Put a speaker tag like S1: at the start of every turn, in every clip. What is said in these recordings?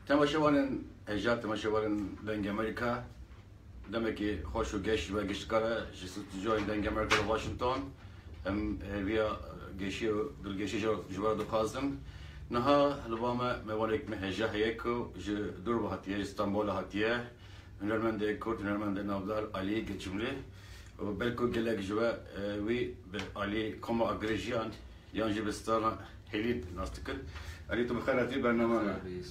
S1: تماشاوان اجا تماشاوان دنگ امریکا دمکی خوش و گشت و گشتکاره جست جای دنگ امریکا واشنطن هم ویا گشی و دلگشی جوار دو خازم نها لبامه موالک مهجه هیکو ج دور بهاتیه استانبول هاتیه هنرمند کرد هنرمند نافدار علی گچملی و بلکو گلک جوا وی به علی کما اگریجیان یان جبستان هلید ناستکل علی تو بخیراتی برنامه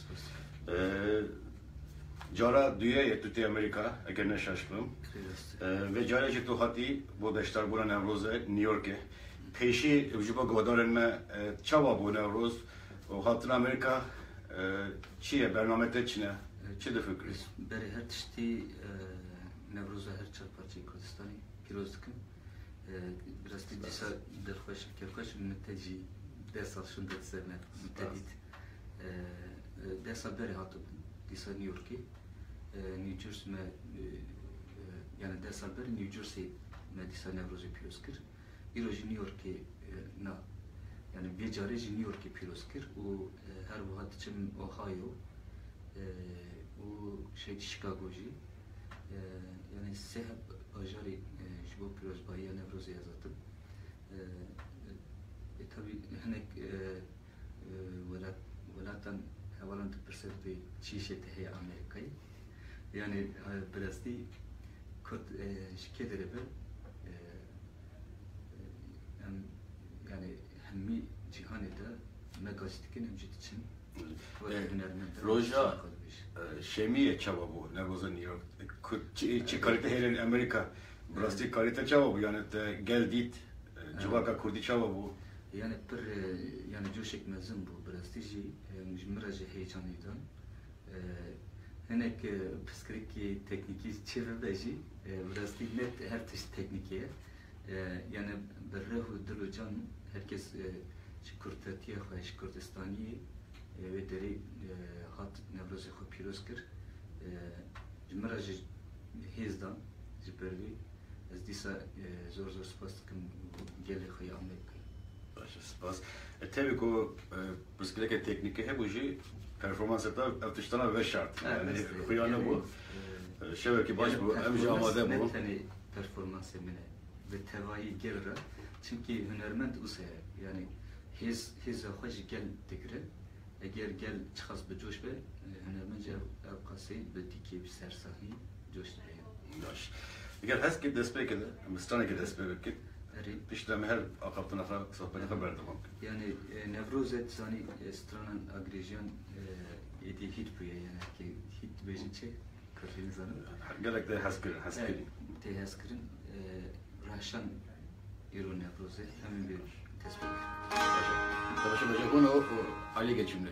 S1: جارا دویه توی امریکا اگر نشاشم و جایی که تو خاطی بودشتر بودن امروز نیویورک پیشی وجوب گودارن ما چوا بودن امروز و خاطر امریکا چیه برنامه تچنه چی دفکری؟
S2: برای هر تشتی نوروز هر چهار پارچه کردستانی پیروز کن براستی دیسا درخواش کرخواش متجی دست شون دست سرنت متدید دست بری هاتو دیسا نیویورکی نیوجرسی ما yani ders beri New Jersey medisa nevrozi piroz kir. İroji New York'e na yani bir careci New York'e piroz kir. O her vaat için Ohio o şey Chicago'ji yani sehab ajari bu piroz bayi nevrozi yazatım. Tabi henek velatan havalan perspektifi çişete hey Amerika'yı yani براستی کرد شکل داره yani hemmi cihanı da megastikin hemcit için
S1: روژا شمیه چوا بو نروزا نیویورک چی کاریت هیلن امریکا براستی کاریت چوا بو yani gel dit civaka kurdi çava bu
S2: yani bir yani coşek mezun bu brastici miraje heyecanıydan henek psikolojik tekniki çevreci brasti net her tür teknikiye yani berrehu dilucan herkes çıkurtatiye hoş Kurdistani ve deri hat nevrozi xo piroskir miraje hezdan jibervi ez disa zor spas kim gele xo Amerika
S1: baş spas tabii ko psikolojik tekniki he bu ji performansı da atıştana ve şart. Yani kuyana bu. Şevki baş bu. Emci amade bu.
S2: Yani performans emine ve tevayi gelre. Çünkü hünermend usaya yani his hoş gel dikre. Eğer gel çıkas bir coş be hünermence avkası bir diki bir sersahi coş be.
S1: Yaş. Eğer has ki despek ede, mustana ki despek ki. Pişleme her akaptına sohbete haber tamam.
S2: Yani Nevruzet zani stranan agrejan edi hit bu yani ki hit bejinçe kafin zanı.
S1: Gerek de haskır.
S2: Te haskırın raşan iro Nevruzet hemen bir tespit.
S1: Tabii bunu Ali geçimli.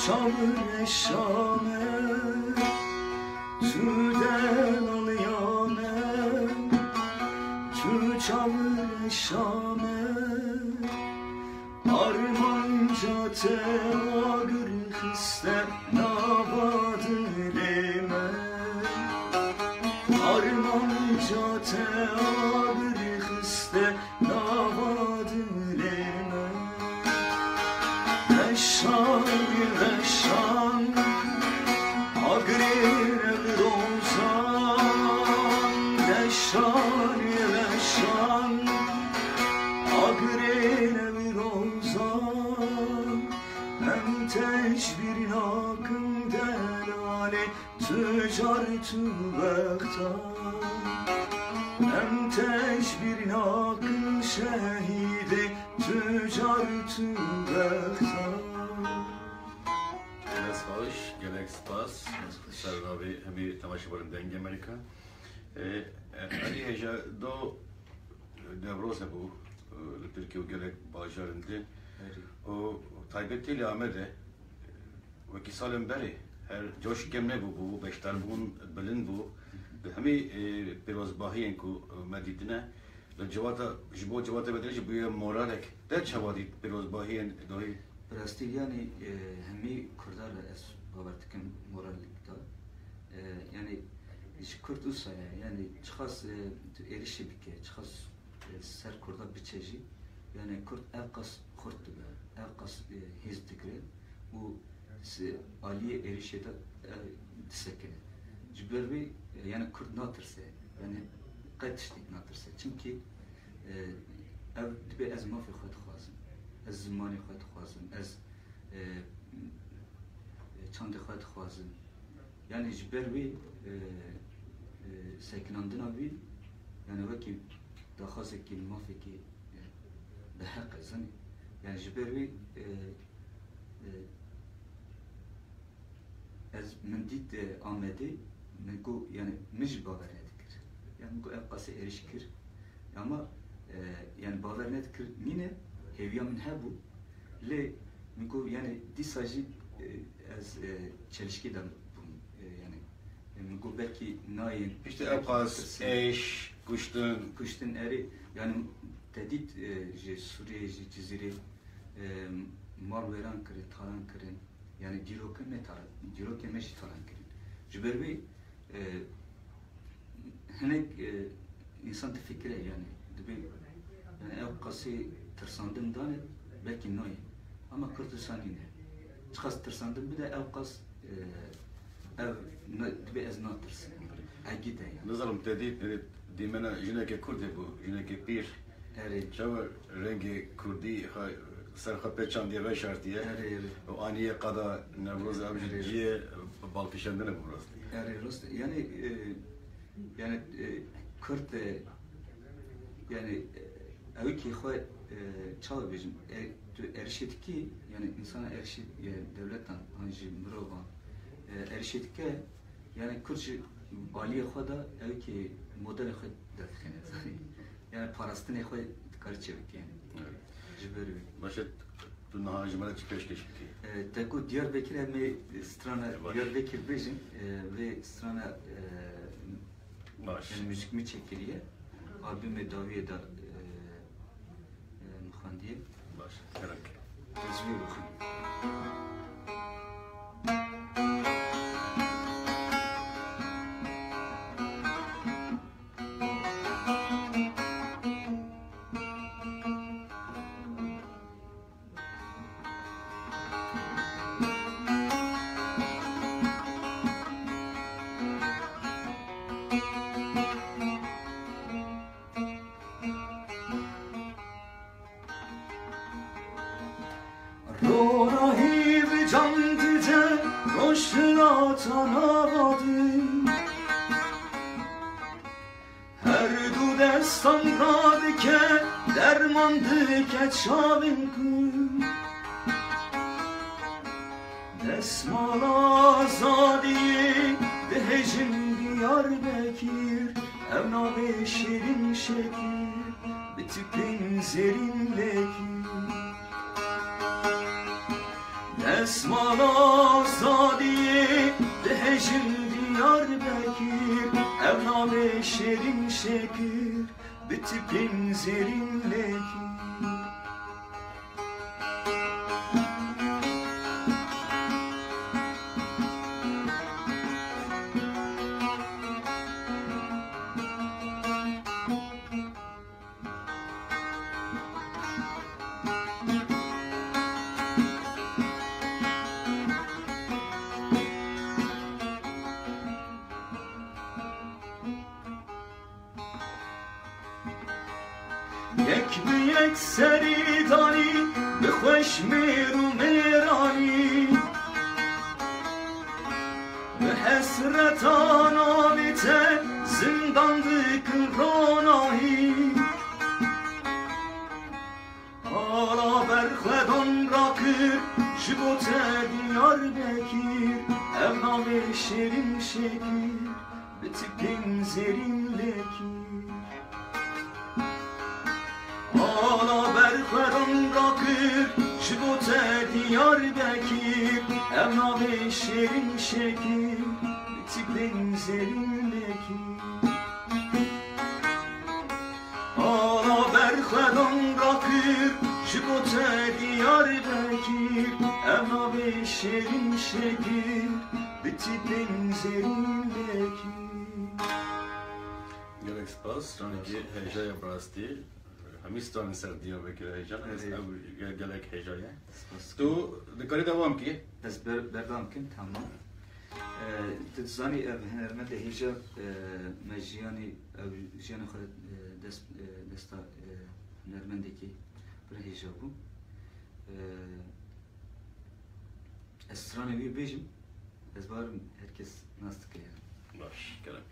S3: çamur eşame Tüden alıyane Tü çamur eşame Armanca te ağır histe nabadın lime Armanca te ağır histe nabadın lime Reşan reşan Agrine rozan Reşan reşan Agrine rozan Hem teşbirin akın delale Tüccartü bektan Hem teşbirin akın şehide Tüccartü bektan
S1: Gelek hoş, gelek spas. Serdavi hemi temaşabarın denge Amerika. Ali heja do devroze bu. Türkiye gelek bajarındı. O taybettiyle Ahmet'e ve ki salem beri her coş gemne bu beştar bun bilin bu. Hemi biraz bahiyen ku medidine cevata jibo cevata bedelici bu moralek de çavadi biraz bahiyen dohi
S2: Rastî yani hemî Kurdar ez bawer dikim morallikda yani ji Kurd û saya yani çiqas tu êrişê bike çiqas ser Kurda biçe jî yani Kurd ev qas xurt dibe ev qas hêz dikire û aliyê êrişê de disekine ji ber vê yani Kurd natirse yani qet tiştek natirse çimkî ev dibe ez mafê xwe dixwazim ez zimanê xwe dixwazim ez çandê xwe dixwazim yani ji ber wê sekinandina wî yani wekî daxwazekî mafekî bi heq e zanî yani ji ber wê ez min dît Amedê min got yani min jî bawer nedikir yani min got ev qasê êriş kir ama yani bawer nedikir mîne heviya min hebû lê min got yani dîsa jî ez çelişkî de bûm yani min got belkî nayên
S1: işte ev qas eş
S2: kuştin erê yani tedît ji Sûriyê ji Cizîrê mal wêran kirin taran kirin yani dîrokin ne taran dîrokên me jî taran kirin ji ber wê hinek insan difikire yani dibe yani ev qasê tirsandim dane belkî nayê ama Kurdistanî ne çiqas tirsandim bide ev qas ev dibe ez natirsim egîte yani
S1: Nazarım tedit dimena jineke Kurdê bu jineke pîr
S2: erê
S1: çawa rengê Kurdî serxwe peçandiye ve şartiye
S2: erê
S1: o aniye qada Newroz ev ciye balkişendine bu rastî
S2: erê rast yani yani Kurd yani ew ki xwe çawa bêjim tu erişê dikî yani insana erişê devletan an jî mirovan erişê dike yani Kurd jî aliyê xwe da ew ki modelê xwe derdixîne zanî yani parastinê xwe dikare çêbikî yani ji ber wê
S1: Başet tu niha ji me re çi pêşkêş dikî
S2: te ku Diyarbekir em ê strana Diyarbekir bêjin vê strana
S1: baş
S2: yani müzik mi çekiliye albümê daviyê da mixandiye
S1: baş gerek
S2: ez vê bixwînim
S3: Rorahi ve can dice roşna tanavadı Her du destan radike dermandı keçavin kı Desmala zadiye dehecim Diyarbekir Evnabe şirin şekir bitipin zerinlekir Desmala dehecin Diyarbakır Evnabe şerin şekir Bitipin zerinlekir یک به یک سری دانی به خوش میر و میرانی به حسرتان آبیته زندان دکن رانایی حالا برخدان را کر جبوت دیار بکیر امام شیرین شکیر به تپین زرین لکیر حالا برخورم را کر شبوت دیار بکیر اما به شیرین شکیر بتیبین زرین لکیر حالا برخورم را کر شبوت دیار بکیر اما به شیرین شکیر بتیبین زرین لکیر
S1: Gerek spas, çünkü hecaya brasti. همیستان سر دیابکر هیجان است او گلک هیجایه تو دکاری دوام کی
S2: از بردام کن تمام تزانی هنرمند هیجا مجیانی او جیان خود دستا هنرمندی کی بر هیجا بو استرانی بیجم از بارم herkes nasıl ki
S1: باش کلام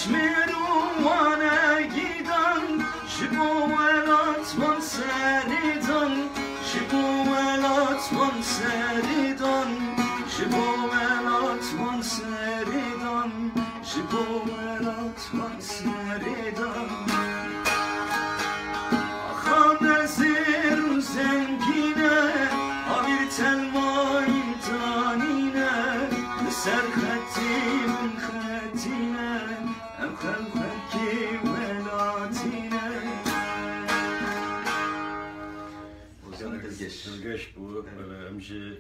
S3: میروانه گیدن جبو ولاتمان سریدن جبو ولاتمان سریدن جبو ولاتمان سریدن جبو ولاتمان سریدن آخان زیر زنگینه آبیر تلمای دانینه سر خطی من خطینه ام خلقکی ولاتینه
S1: Dilgeç bu hemşi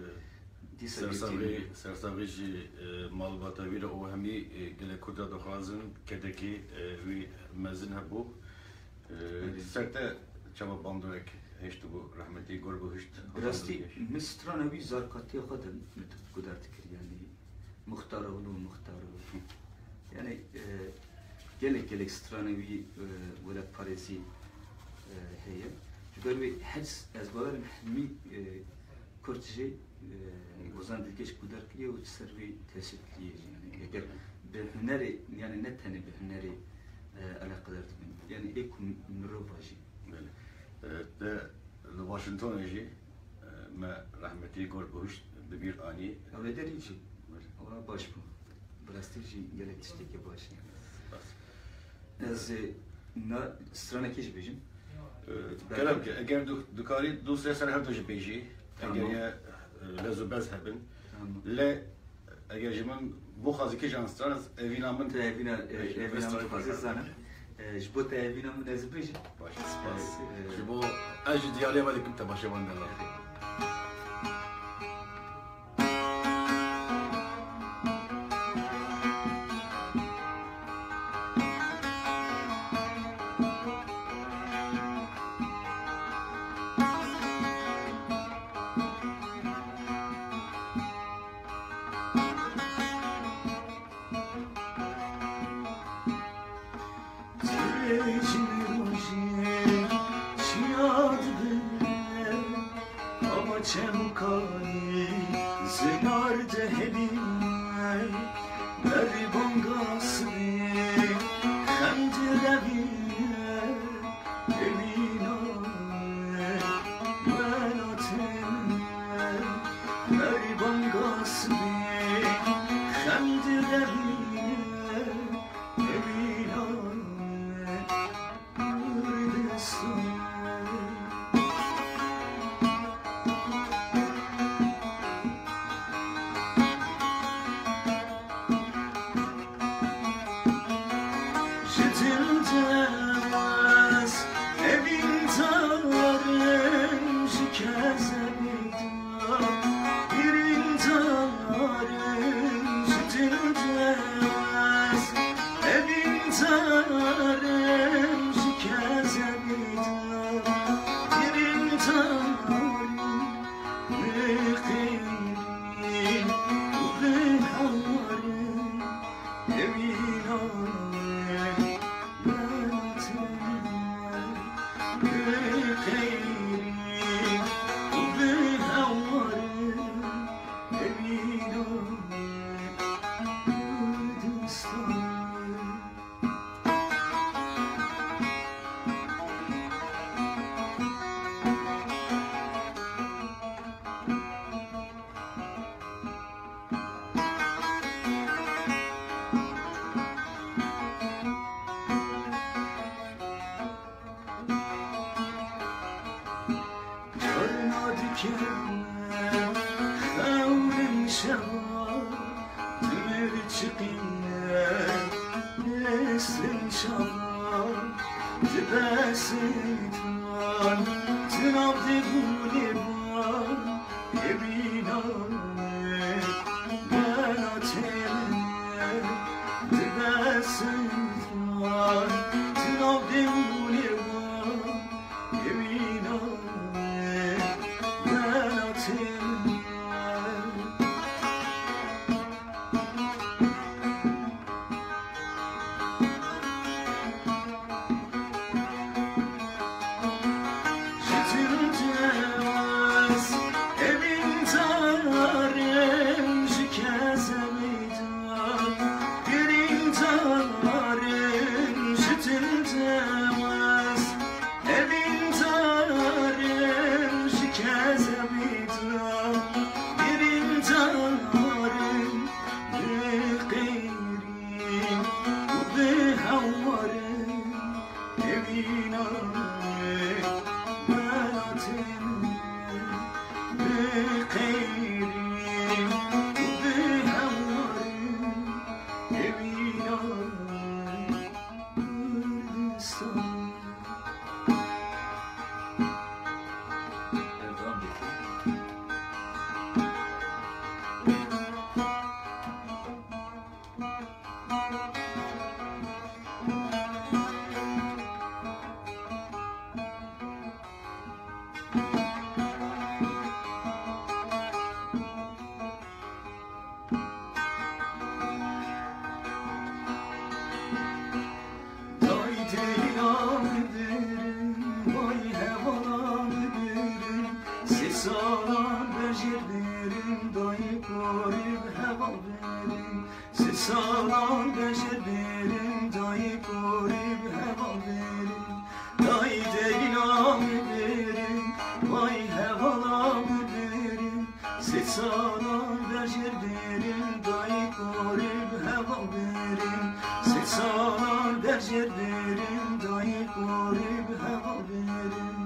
S1: sersavî malbata vî o hemî gelek Kurda dixwazin kedekî wî mezin hebû serte çava bandorek heştî bu rahmetî gor bu hişt
S2: Rastî mistrana wî zarkatiya xwe de guder dikir yani muxtar olu muxtar olu yani gelek strana wî welek parêzî heye Çünkü bir hets ezberlerim hemi Kürtçe ozan dilgeç kudar kiliye o servi tesir kiliye yani eğer bir hüneri yani ne tane bir hüneri alakadar tümen yani ek müruvajı.
S1: De Washington eji me rahmetli gor bu hişt bir ani
S2: Öyle derici. Ona baş bu. Brastici gelek tişteki baş. Ez na strana keş bejim.
S1: Kelam ki eğer dukari dosya ser her doji beji eğer ya lezo bez hebben le eğer jimen bu xazı ki janstran evina min
S2: evina fazla sana jbo te evina min ez beji
S1: baş spas jbo ajı diyale valikim tabaşa vandala
S3: becerdirim dayı korib heva verim Sisalan becerdirim dayı korib heva verim Dayı deylam verim vay hevalam verim Sisalan becerdirim dayı korib heva verim Sisalan becerdirim dayı korib heva verim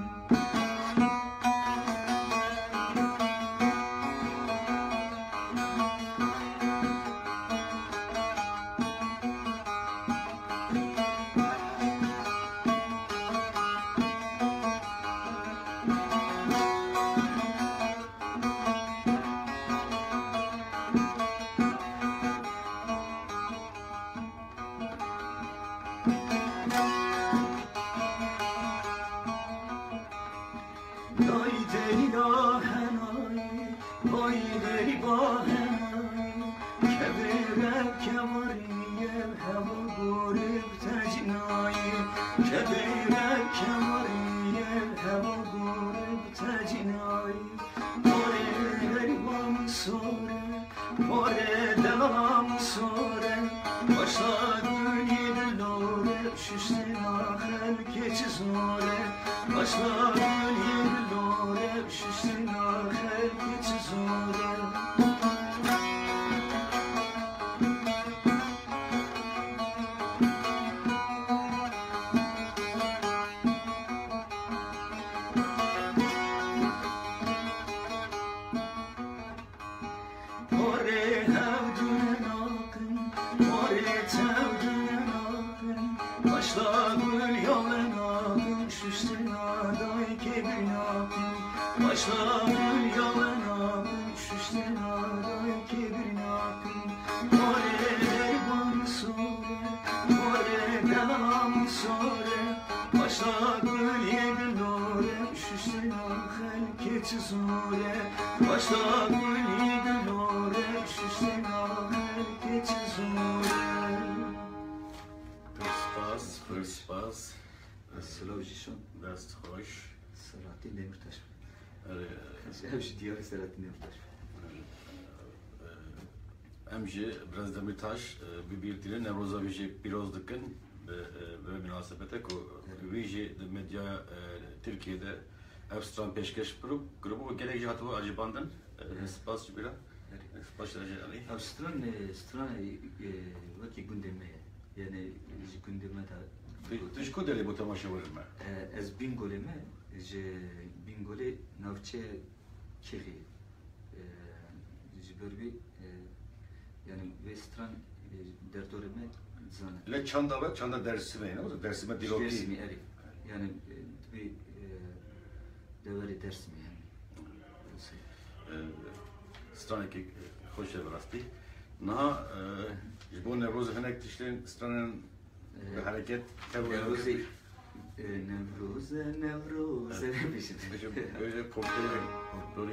S1: Dest hoş.
S2: Selahattin Demirtaş. Hepsi diyarı Selahattin Demirtaş.
S1: Emci biraz Demirtaş bir dilin Nevroza Viji Pirozdıkın ve münasebete ku Viji medya Türkiye'de Evstran peşkeş grubu gerekçe hatıbı acıbandın. Spas bira. Spas Ali.
S2: Evstran vaki gündeme yani gündeme de
S1: Dışkı deli bu temaşa var mı?
S2: Ez bingoleme, bingole navçe kiri, jibirbi yani Western derdoreme zane.
S1: Le çanda var, çanda dersi mi? Ne dersime diloki.
S2: Dersimi eri, yani bir devleri dersimi yani.
S1: Straneki hoş evrasti. Naha bu Nevroz henek tişlerin stranın hareket
S2: Nevroze demişim.
S1: Böyle popüler böyle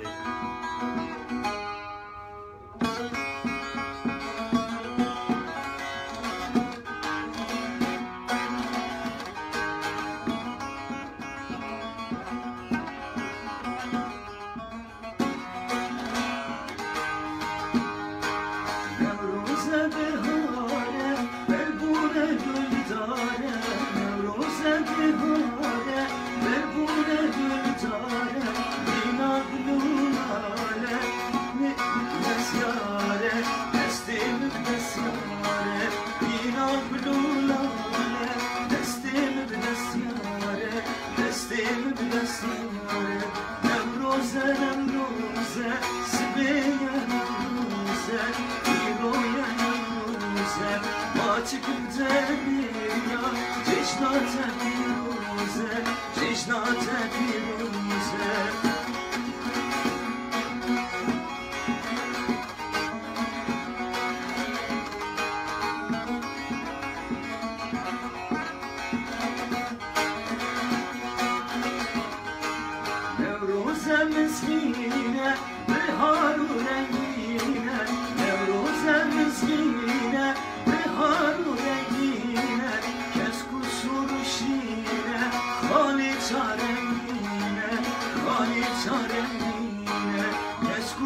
S3: Çaremine,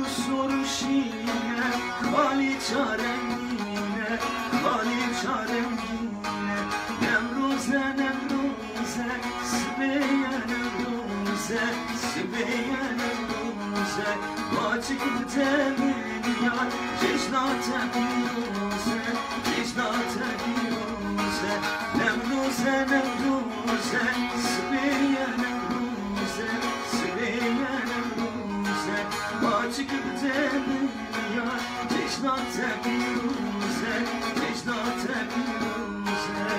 S3: beşine Hali çaremine Hali çaremine Nemruze Nemruze Sibeye Nemruze Sibeye Nemruze Vacip temin yar Cecnate biruze Cecnate biruze Nemruze Nemruze Sibeye Nemruze Sibeye Nemruze Vacip temin yar Cecnate biruze Cecnate biruze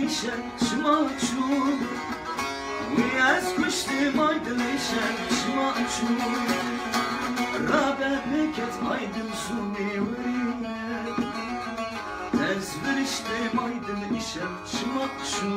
S3: işen şmaçu Uyaz kuştum aydın işen şmaçu Rabe peket aydın suni vurine Tezvir iştim aydın işen şmaçu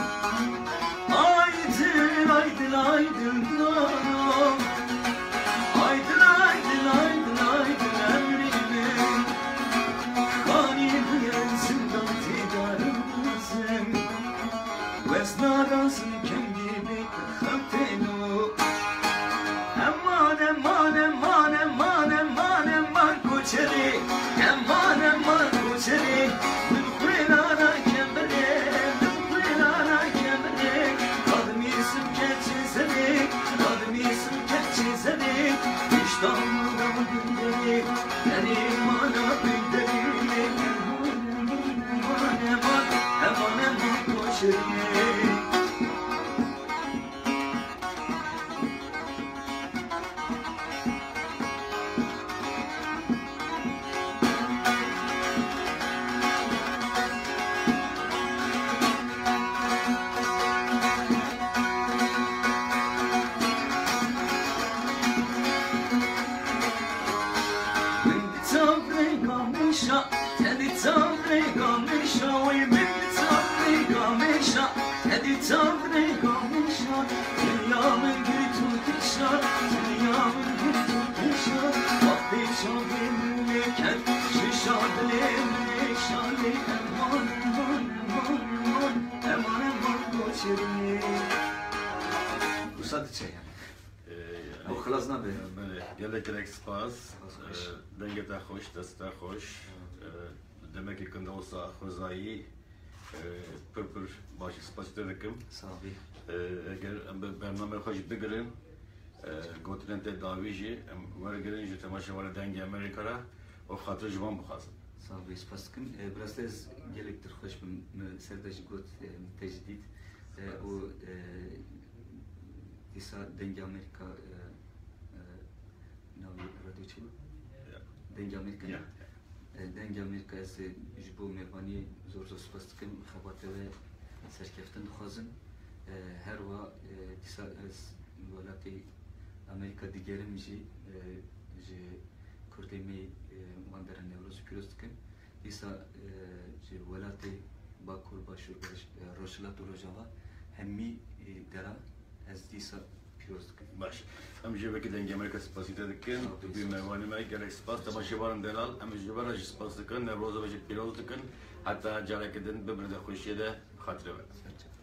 S3: Aydın aydın aydın aydın Aydın aydın aydın aydın emrimi Hani bu yanzından tidarımızın Veznadasın kendimi kıhtenu Eman eman eman eman eman eman koçeri Eman eman koçeri Mülkülana kemere Mülkülana kemere Adım isim keçizeni Adım isim keçizeni İştahımda gündemi Benim ana gündemi Eman eman eman eman koçeri
S2: Sadece yani. Bu xlasna be.
S1: Gelek gerek spas. Denge ta hoş, desta hoş. Demek ki kında olsa xozayı pır başı spas dedim.
S2: Sağ ol.
S1: Eğer bername hoş bigirin gotren te daviji var girin je temaşa var denge Amerika'ra o xatır jvan bu xasın.
S2: Sağ ol. Spaskim. Biraz tez gelektir hoş bir serdaş got tejdit. O İsa Denge Amerika navi radyo çevi. Denge Amerika. Denge Amerika ise bu mevani zor spaskim xabatı ve serkeftin xazın. Her va İsa velatı Amerika digerim ji kurdemi mandara nevroz pirostkin. İsa velatı Bakur Başur Roşlat Rojava hemmi dera ez disa pirostkin.
S1: Baş. Am jeveki denge Amerika spası dedik. Bir mevani me gerek spas tamaşa varın delal. Am jevara spas dedik. Nevroza ve piroz dedik. Hatta carekedin birbirine hoşiyede hatırı var.